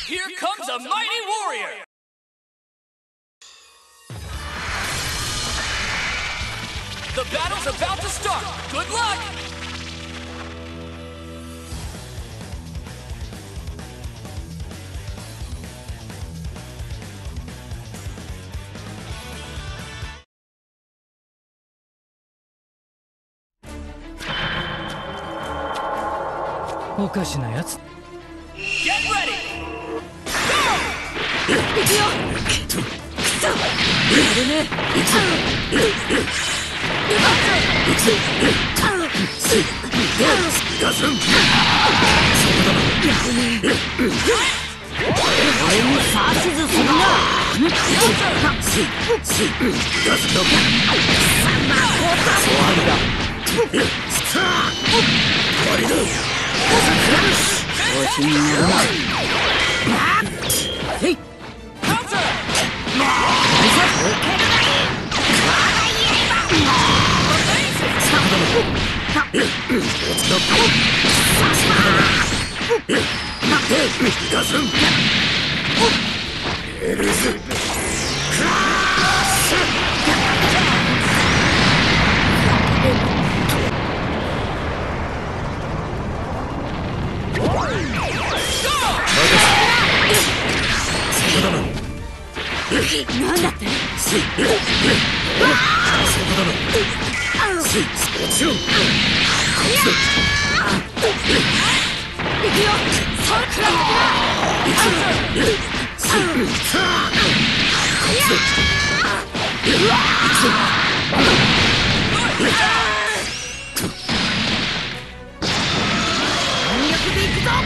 Here comes a mighty warrior! The battle's about to start! Good luck! Get ready! Go! 行くよ。くそ。やるね。俺に指図するな。調子に乗るな。へい。なんだって？もちろん。行くよ。それくらいだ。全力で行くぞ。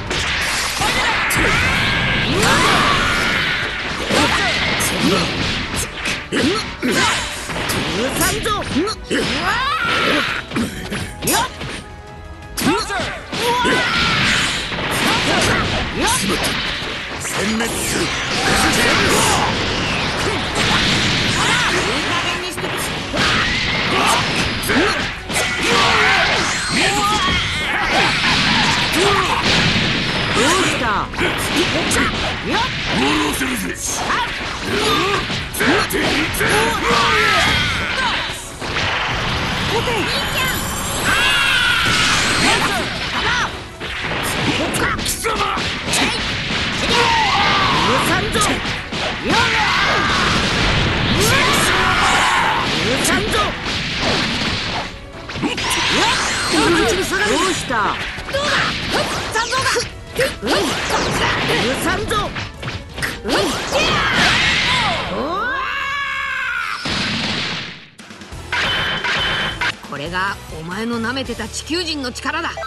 これがお前の舐めてた地球人の力だ。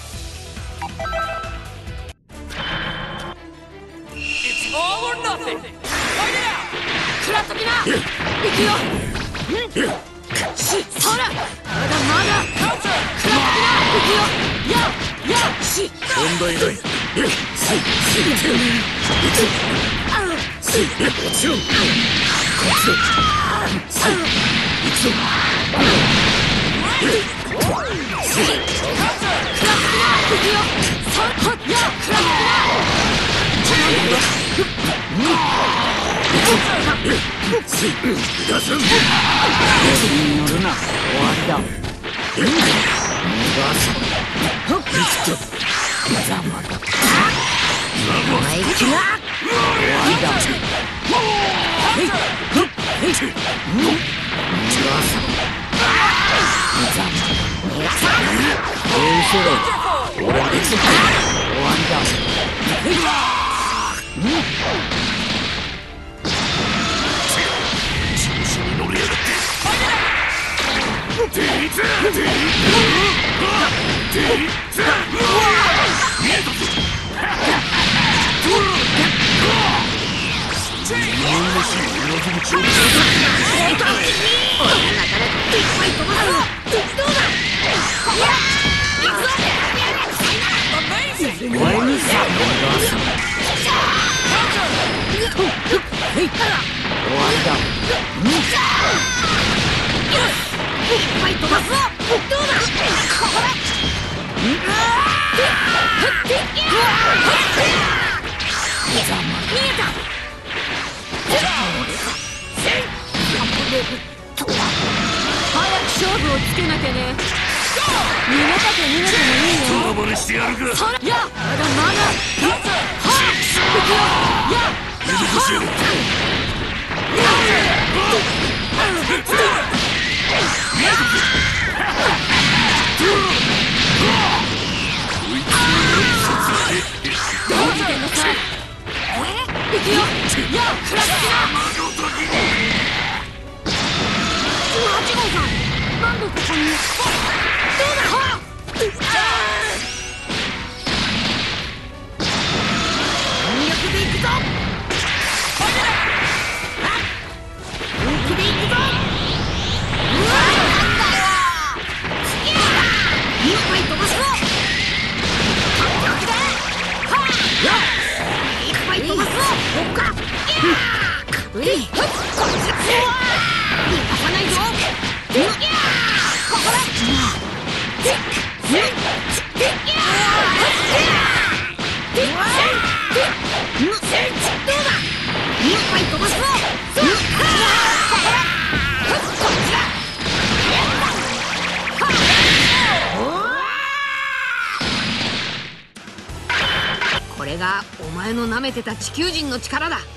食らっときな。行くよ。そら、まだまだ。食らっときな。行くよ。問題ない。もちろん。 早く勝負をつけなきゃね。逃げたく逃げてもいいよ。 ボロボロしてやるか。 それ、いや、まだまだ。はあ、行くよ。いや、 許しやる。 どう見てんのさ。行くよ。いや、食らってな。18号さん、なんでここに。どうだ。はあ。本気で行くぞ。本気で行くぞ。うわー、なんだよ。いっぱい飛ばすぞ。完璧だ。はあ。いっぱい飛ばすぞ。ほっか。うい。こっちだ。逃がさないぞ。ここだ。これがお前の舐めてた地球人の力だ。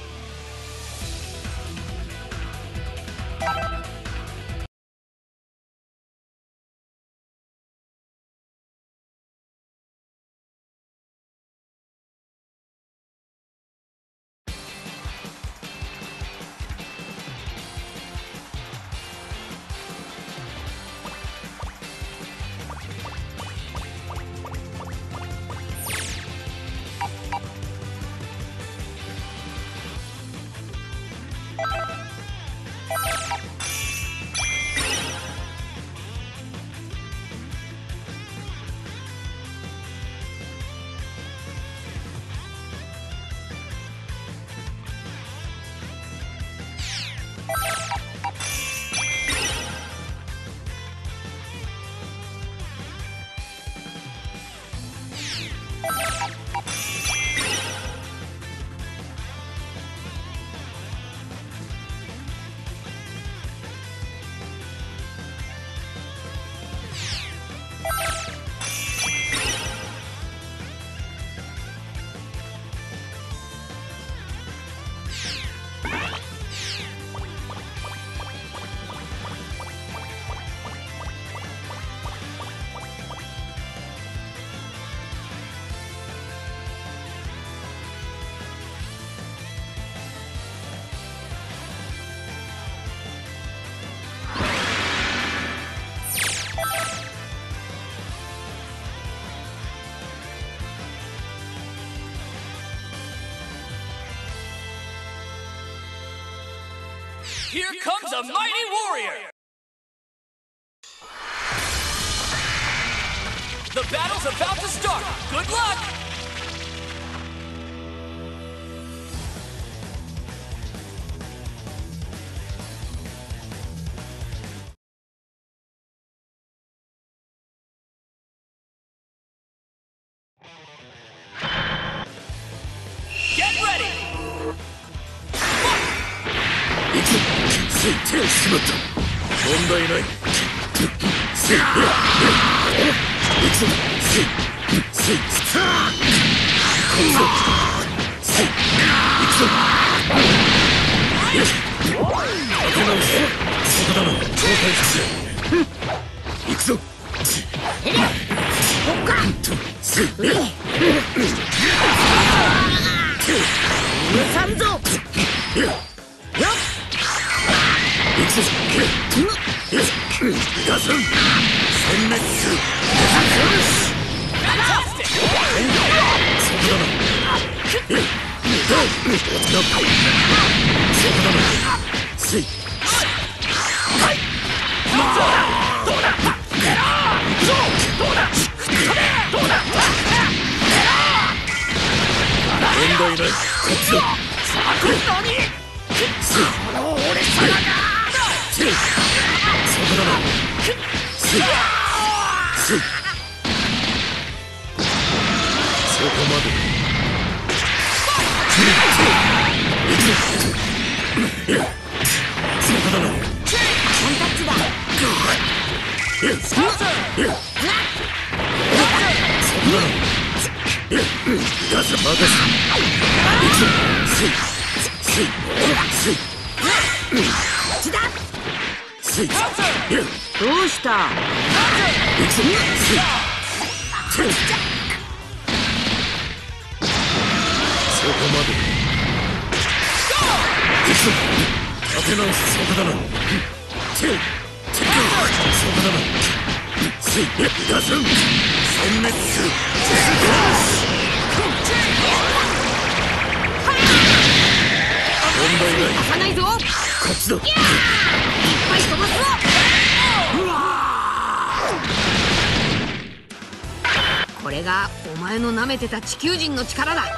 Here comes a mighty warrior! The battle's about to start! Good luck! Get ready! 手をしまった。問題ない。せい。行くぞ。せい。せい。来いぞ。せい。行くぞ。よし。立て直せ。そこだな。超退屈だ。行くぞ。ほっか。せい。 許さんぞ。よっ。 行くぞ。ガスン殲滅する。そこだな。そこだな。せい。どうだ。問題ない。こっちだ。この俺様が。そこだな。せい。そこまで。 どうした？ そこまで。立て直す。そこだな。そこだな。ガスン殲滅する。問題ない。 出さないぞ。 こっちだ。 いっぱい飛ばすぞ。これがお前の舐めてた地球人の力だ。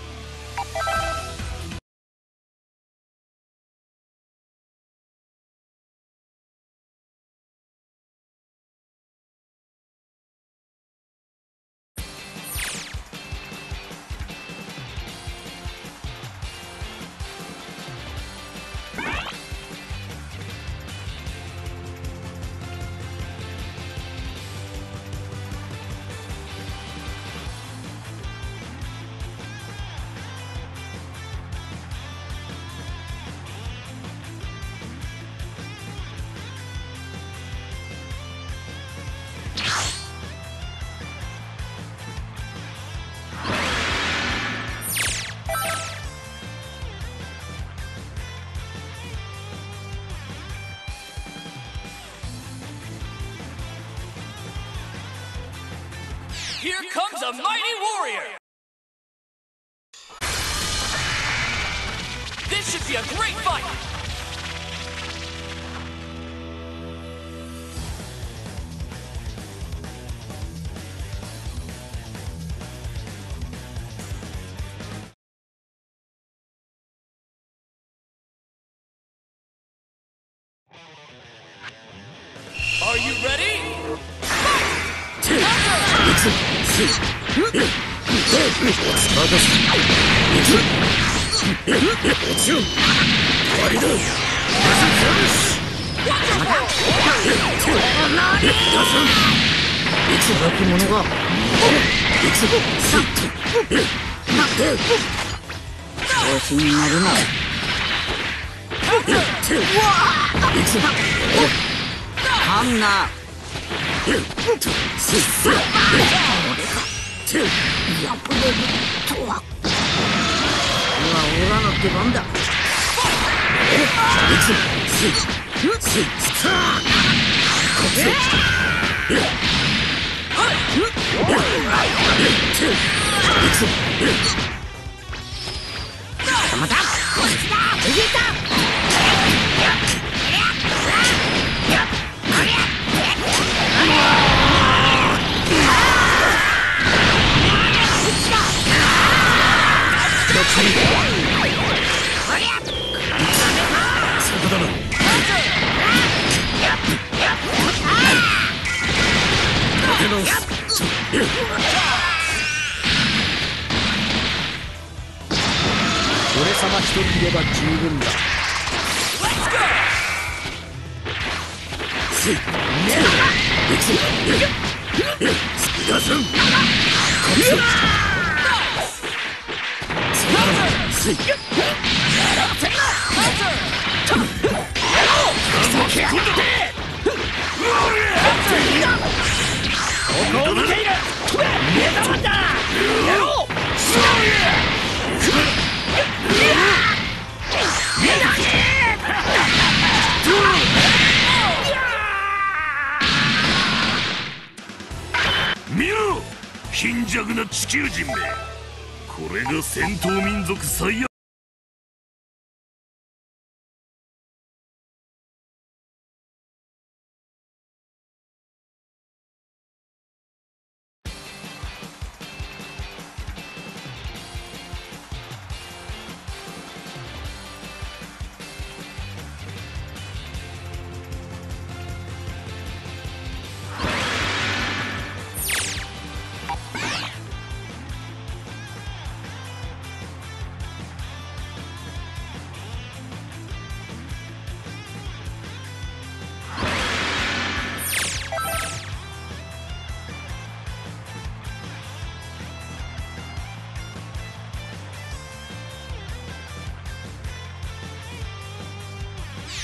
Here comes a mighty warrior! This should be a great fight! Are you ready? 俺様一人いれば十分だ。見ろ、貧弱な地球人め。これが戦闘民族最悪。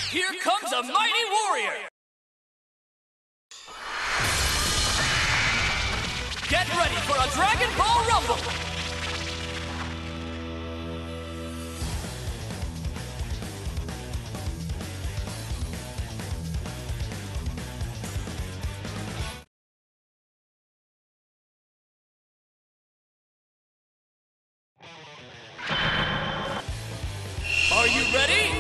Here comes a mighty warrior! Get ready for a Dragon Ball Rumble! Are you ready?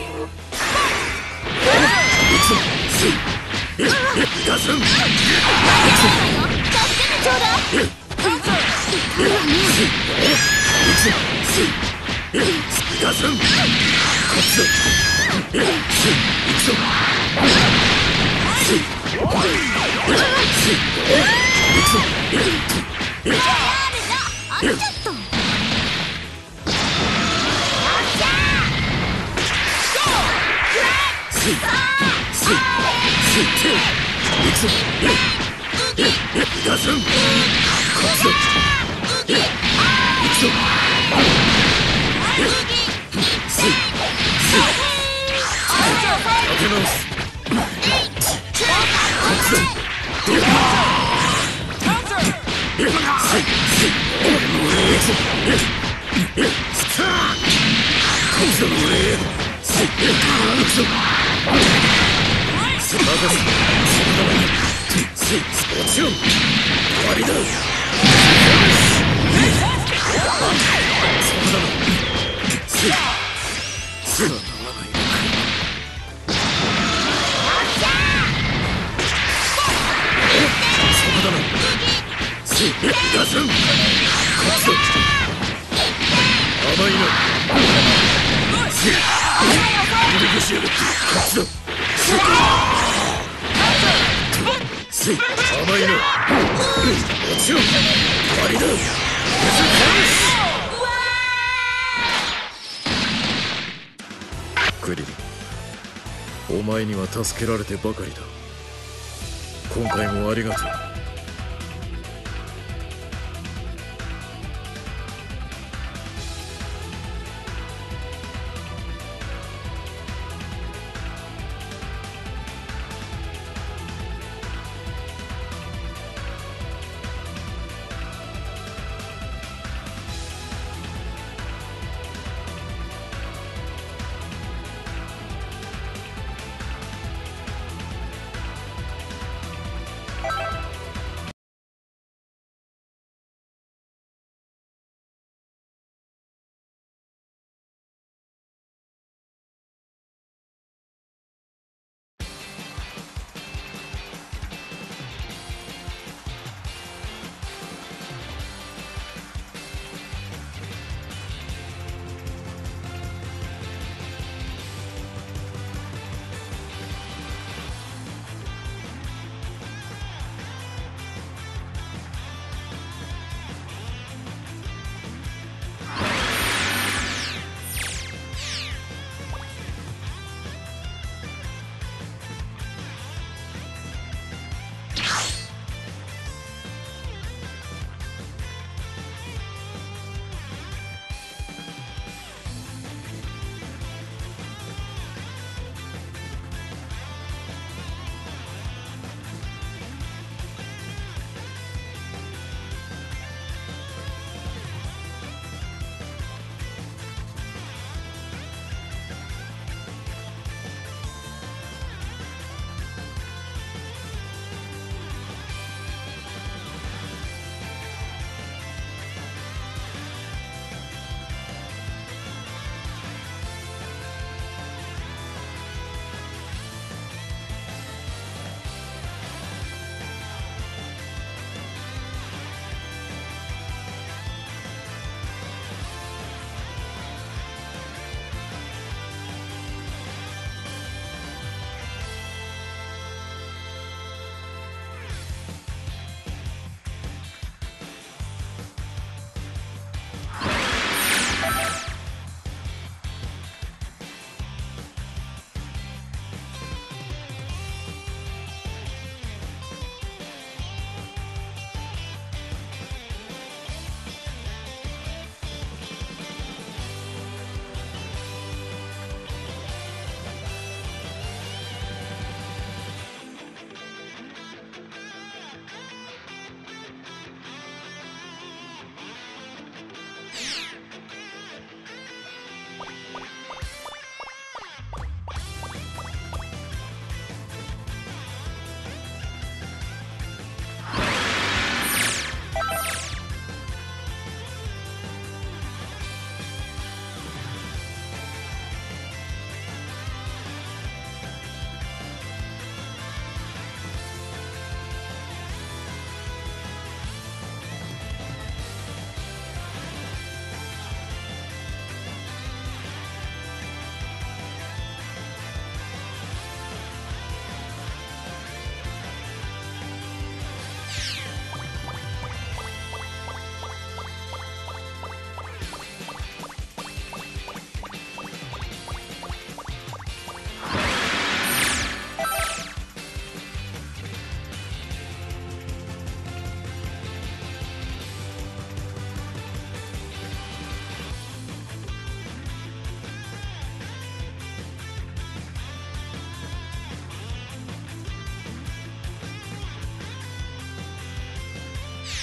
クリリン、お前には助けられてばかりだ。今回もありがとう。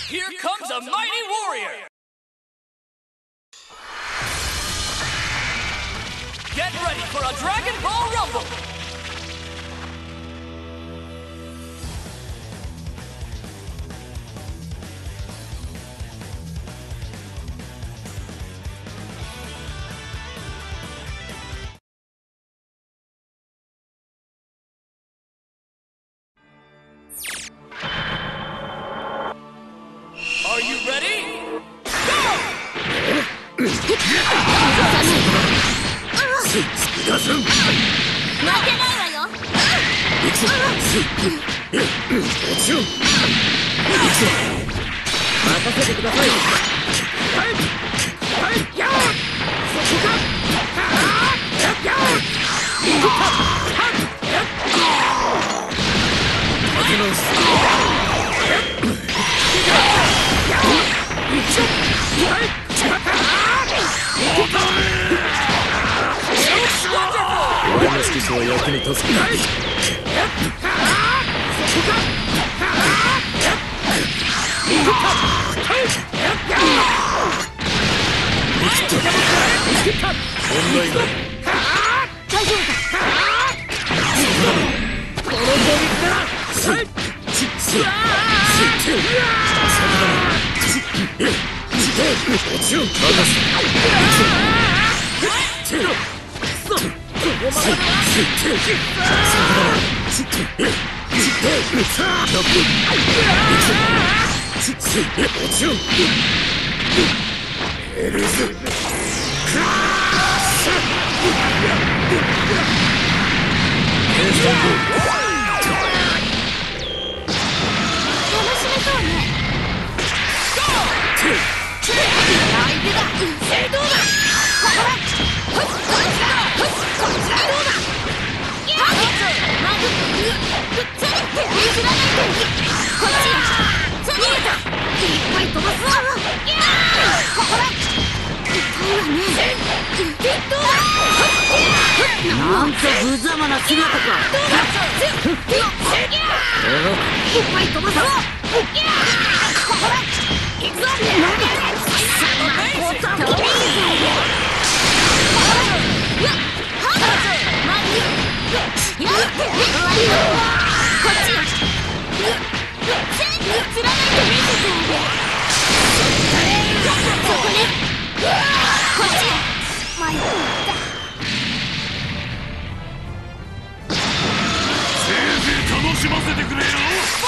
Here comes a mighty warrior! Get ready for a Dragon Ball Rumble! Are you ready? Go! 負けないわよ。任せてください。俺の指揮者は役に立つ。問題ない。大丈夫だ。この攻撃からなんと無様な姿か。いっぱい飛ばそう。行くぞ。 楽しませてくれよ。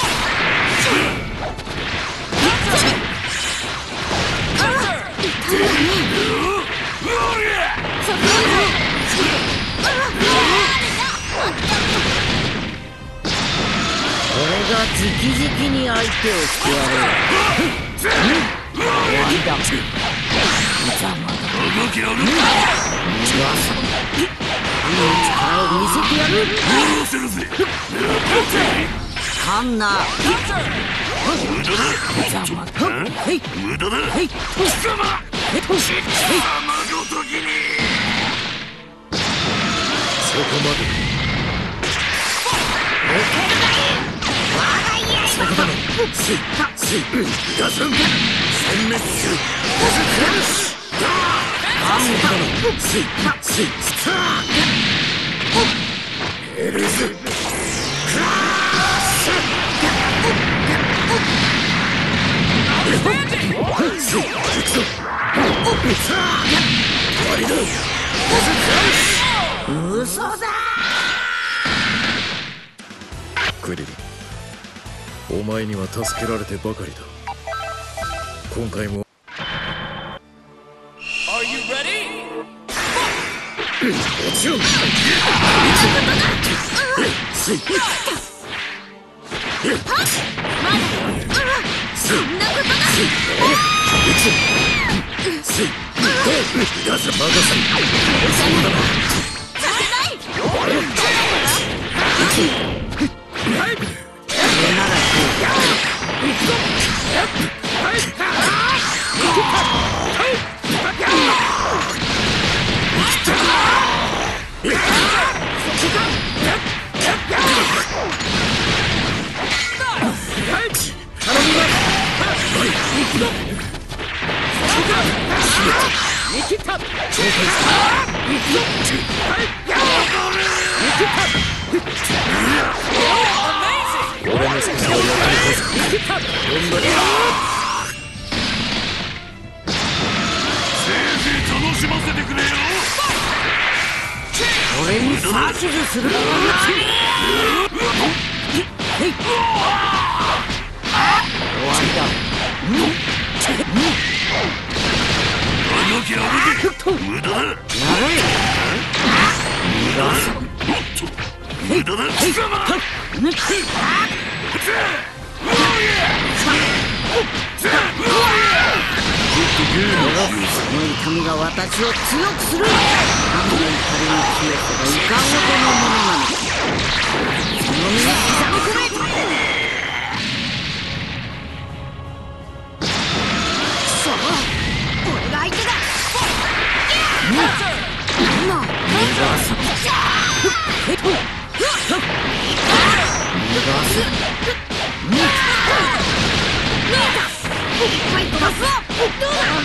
俺が直々に相手をしてやる。終わりだ。 動きある。 力を見せてやる。 殺せるぜ。 かんな。 無駄だ。無駄だ。貴様。貴様ごときに。そこまで。そこだろ。ガスン。殲滅する。エルズ。 嘘だ。 クリリン、お前には助けられてばかりだ。今回も。 Are you ready? もちろん。 見切った。 超大行くぞ。見切った。俺の少しはやってるぞ。 見切った。 問題楽しませてくれよ。 俺に指図するのは何？終わりだ。 動きあるで。無駄だ。 やれ。 無駄だ。その痛みが私を強くする。神の怒りに消えたらいかほどのものなのか。その身に刻み込め。そう、俺が相手だ。逃がす。いっぱい飛ばすぞ。どうだ。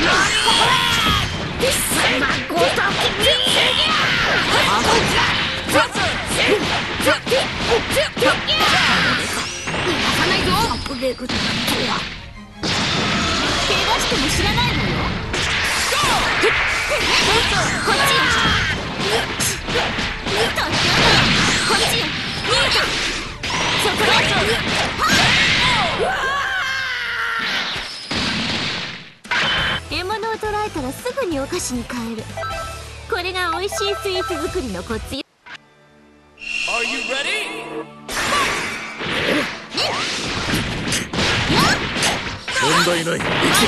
ここだ。ごときに。逃がさないぞ。ブレイクだとは。怪我しても知らないのよ。こっち。こっち。逃げた。そこだ。獲物を捕らえたらすぐにお菓子に変える。これが美味しいスイーツ作りのコツよ。 Are you ready? 問題ない。行くぞ。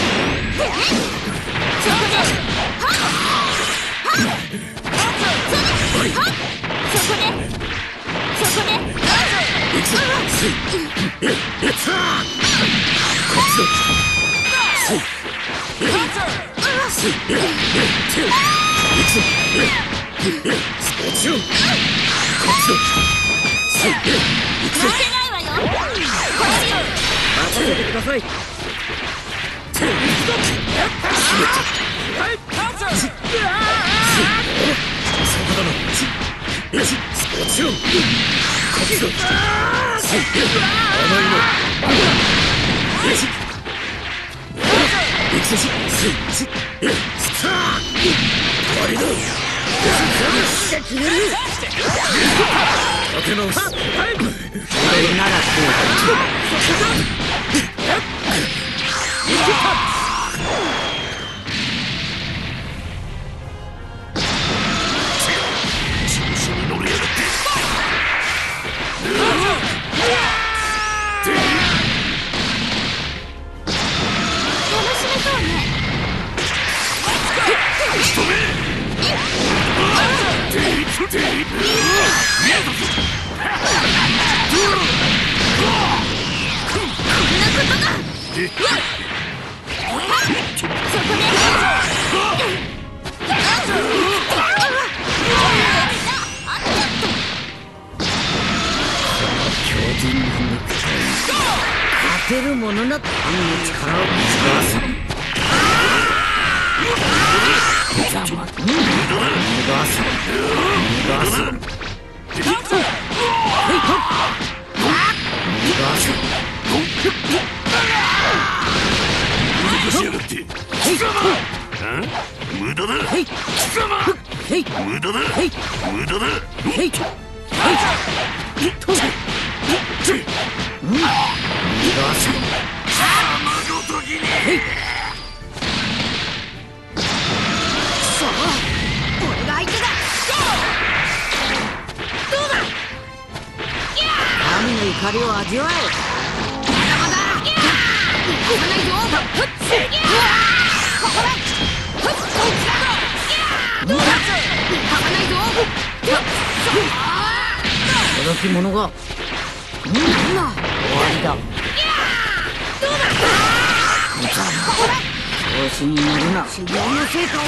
勝てるものなら神の力を使わせる。無駄だ。神の怒りを味わえ。まだまだ。行かないぞ。ここだ。どうだ。行かないぞ。届き物が。終わりだ。どうだ。調子に乗るな。修行の成果を見せてやる。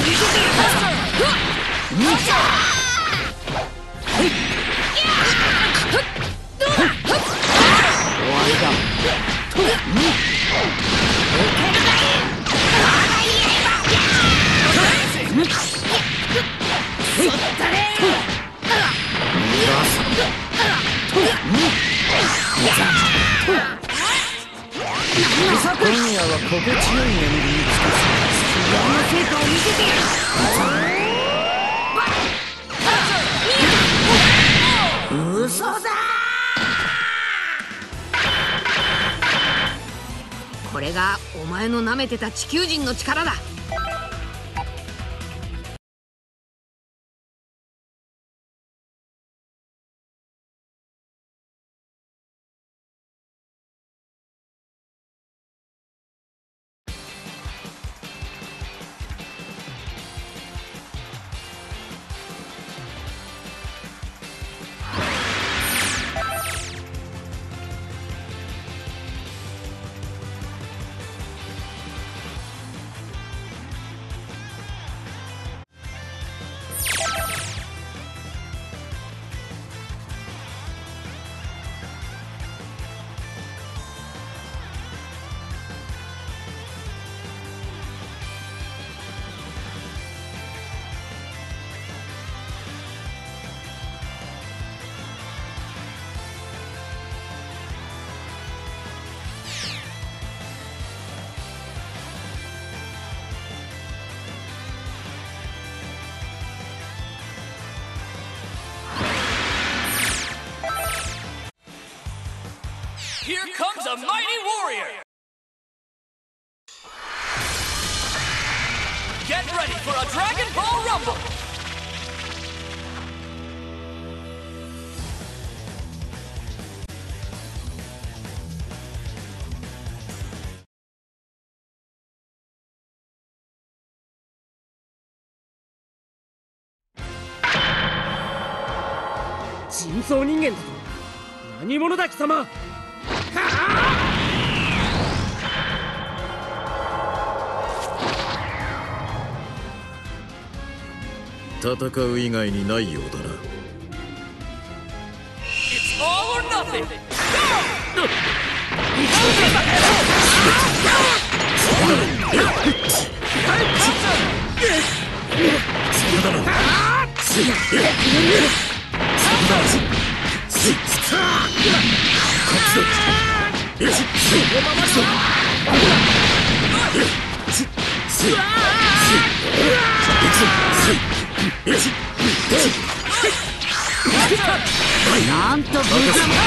終わりだ。 嘘だ。これがお前の舐めてた地球人の力だ。 Here comes a mighty warrior! Get ready for a Dragon Ball Rumble! 「人造人間だと何者だ貴様！」戦う以外にないようだな。 It's all or nothing! Go! なんと無様。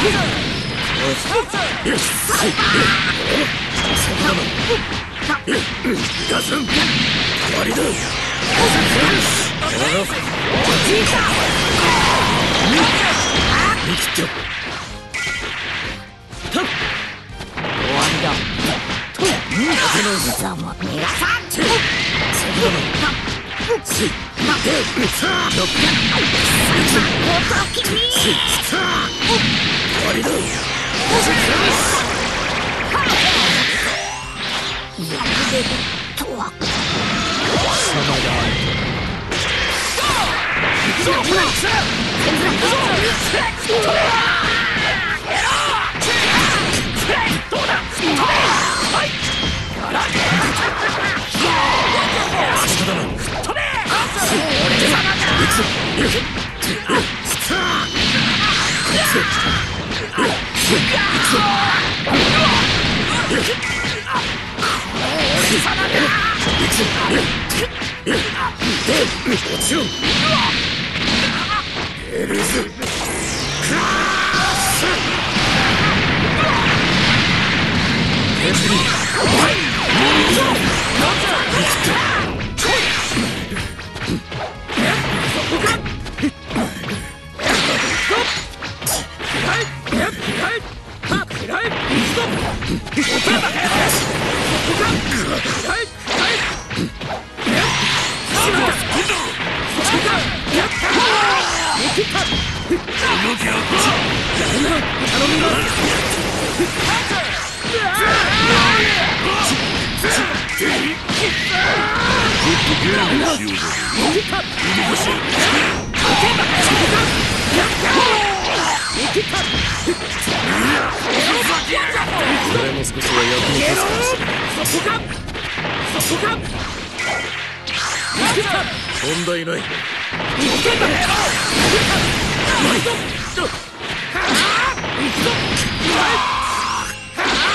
問題ない。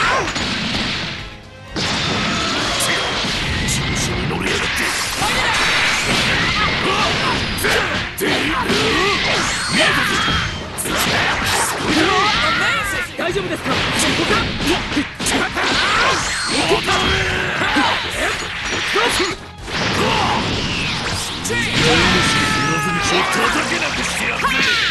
調子に乗りやがって。 丈夫ですか。そこか。 叩けなくしてやるぜ。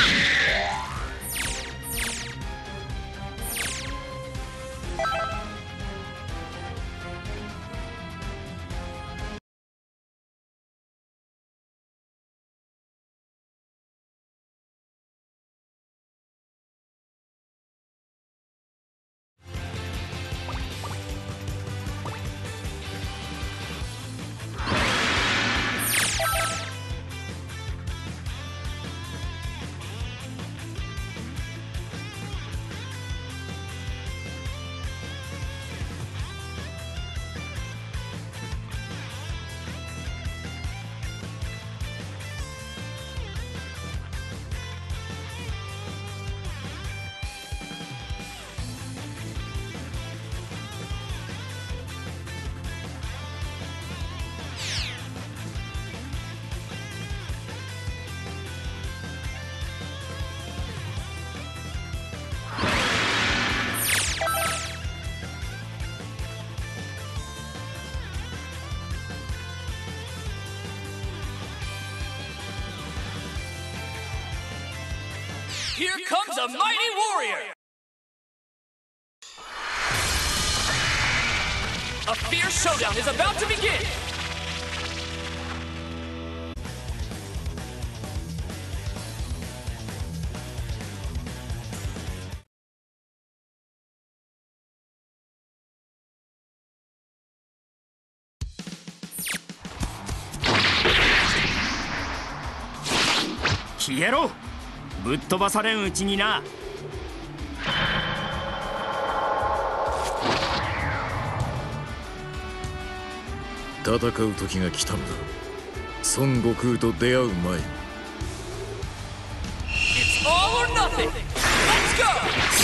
Here comes a mighty warrior! A fierce showdown is about to begin! Hiero! ぶっ飛ばされんうちにな。 戦う時が来たのだ。孫悟空と出会う前に。 It's all or nothing! Let's go!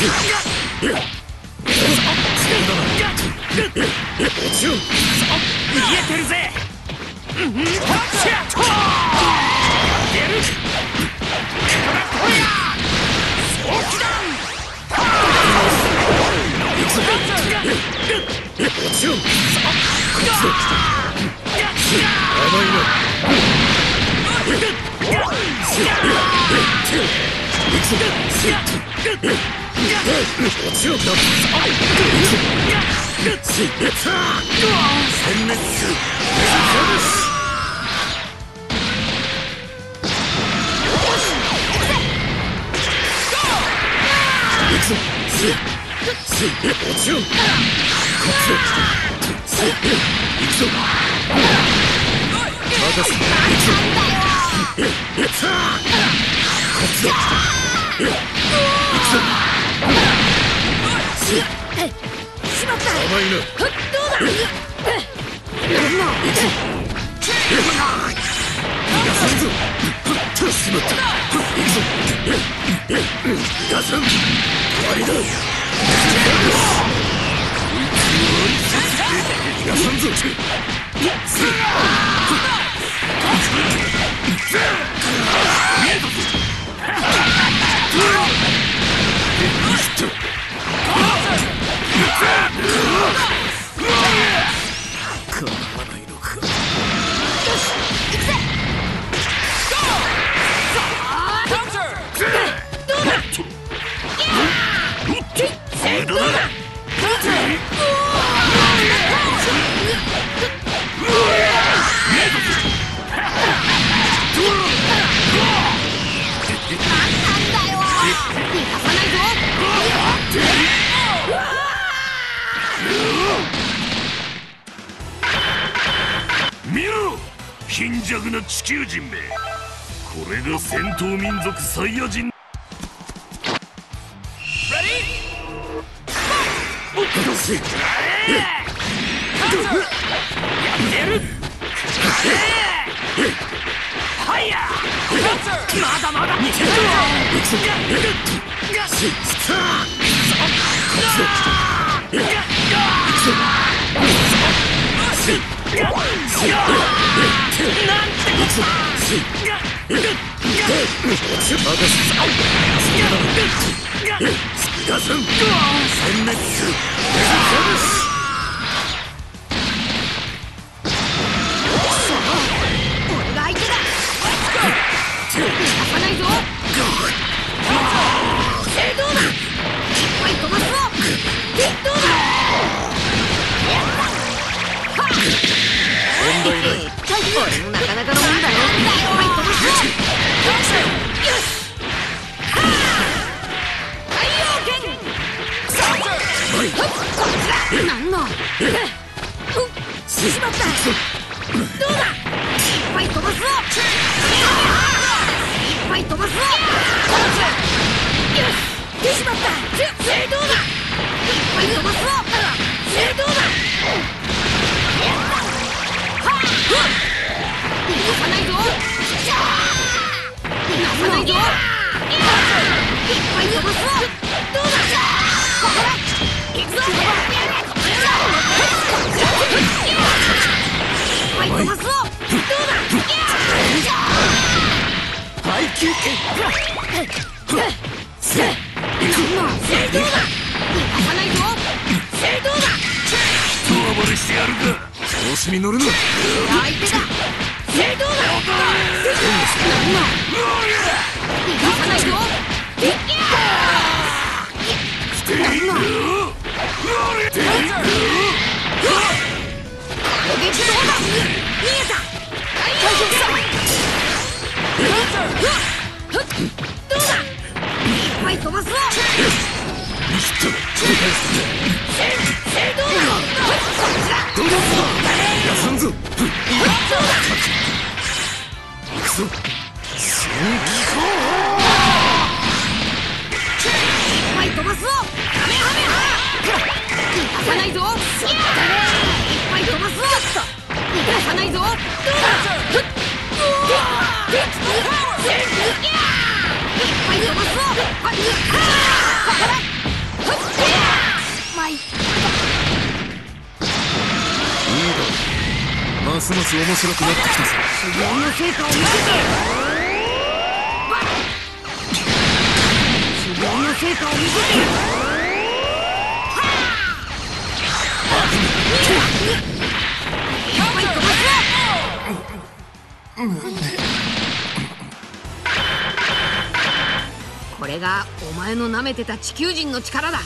逃げてるぜ。 見ろ、貧弱な地球人め。これが戦闘民族サイヤ人。 まだまだ。 ガスン殲滅する。 俺が相手だ。逃がさないぞ。正当だ。いっぱい飛ばすぞ。適当だ。 問題ない。 俺もなかなかのもんだよ。いっぱい飛ばすぞ。よし。太陽剣。なんの。しまった。どうだ。いっぱい飛ばすぞ。いっぱい飛ばすぞ。よし。しまった。正当だ。いっぱい飛ばすぞ。正当だ。逃がさないぞ。逃がさないぞ。いっぱい飛ばすぞ。どうだ。ここだ。行くぞ。いっぱい飛ばすぞ。どうだ。 配球権。 正当だ。逃がさないぞ。正当だ。 暴れしてやるか。調子に乗るな。 相手だ。正当だ。なんだ。逃がさないぞ。なんだ。攻撃どうだ。逃げた。大丈夫だ。どうだ。いっぱい飛ばすぞ。正当だ。 休んぞ。 いっぱい飛ばすぞ。カメハメハ。逃がさないぞ。いっぱい飛ばすぞ。逃がさないぞ。どうだ。いっぱい飛ばすぞ。ここだ。 ますます面白くなってきたぞ。 修行の成果を見せて。修行の成果を見せて。いっぱい飛ばすぞ。これがお前の舐めてた地球人の力だ。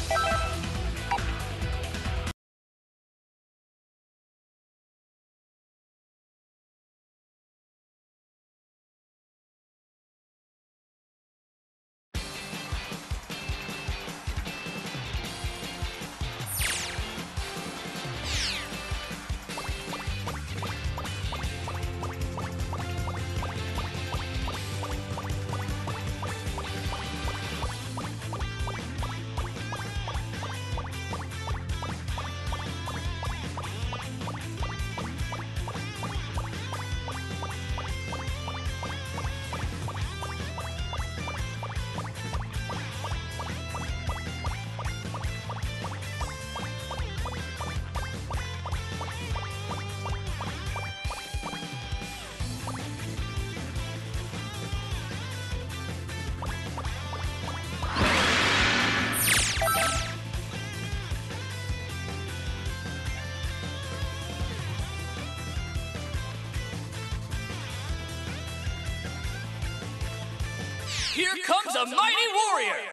Here comes a mighty warrior!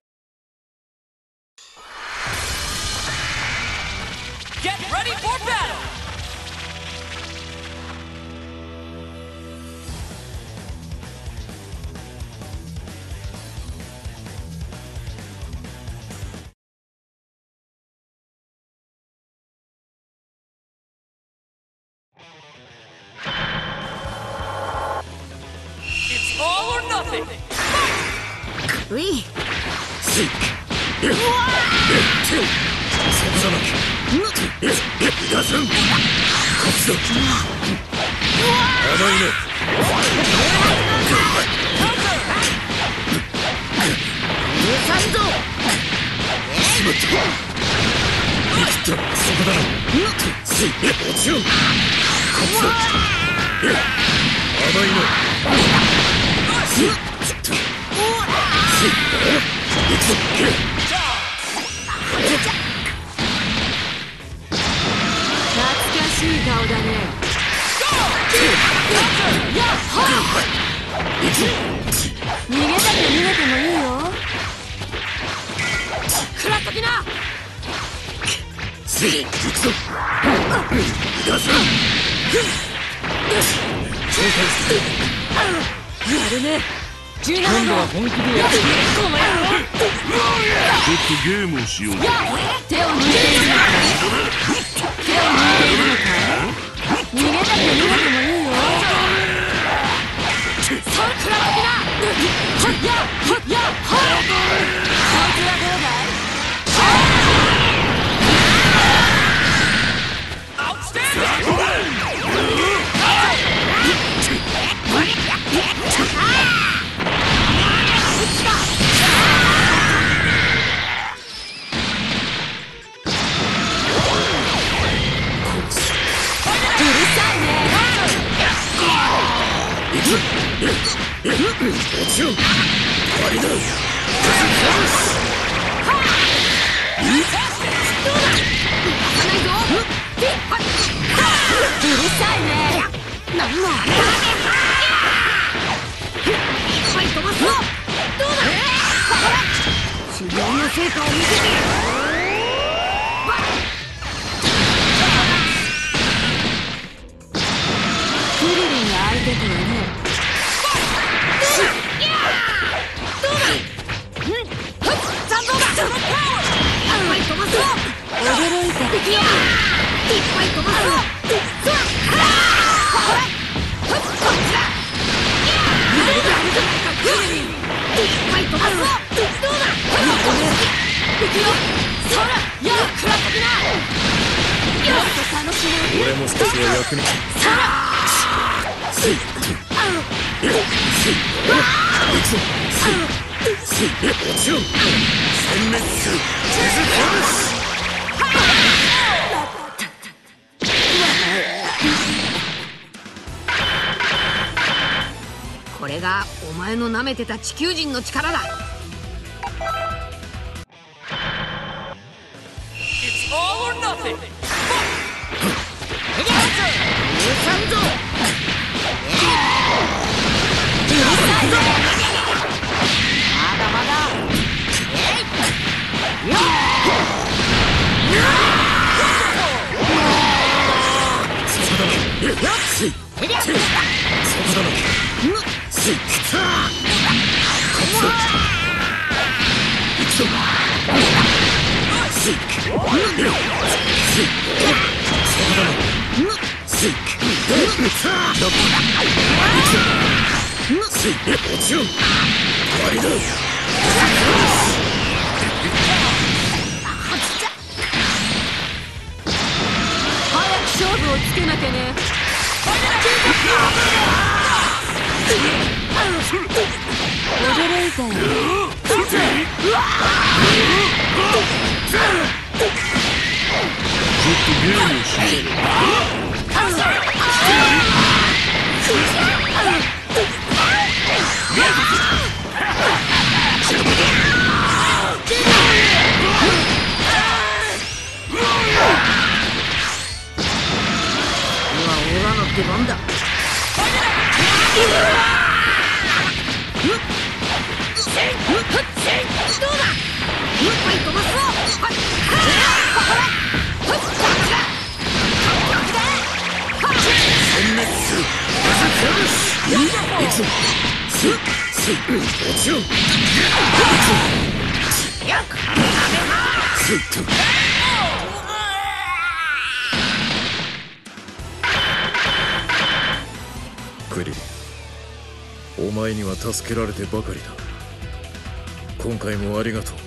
Get ready for battle! It's all or nothing! うい。 ときな。 せい、行くぞ。出せ。 やるね。17号。 今度は本気でやってる。 この野郎。 ちょっとゲームをしよう。 手を抜いているのか。手を抜いているのか。逃げたく逃げてもいいよ。それくらときな。はっやはっやはっ。こいつはどうだい。 落ちろ。終わりだ。 うるさいね。なんだ。いっぱい飛ばすぞ。どうだ。修行の成果を見せてやる。クリリンが相手とはね。どうだ。残像だ。いっぱい飛ばすぞ。驚いた。いくよ。いっぱい飛ばすぞ。 俺も少しは役に立つ。せい。行くぞ。せい。落ちろ。殲滅する。 これがお前の舐めてた地球人の力だ。 It's all or nothing. まだまだ。勝負をつけなきゃね。驚いたよ。 ちょっとゲームをしよう。 オラの出番だ。どうだ。いっぱい飛ばすぞ。 殲滅する。行くぞ。落ちろ。クリリン、お前には助けられてばかりだ。今回もありがとう。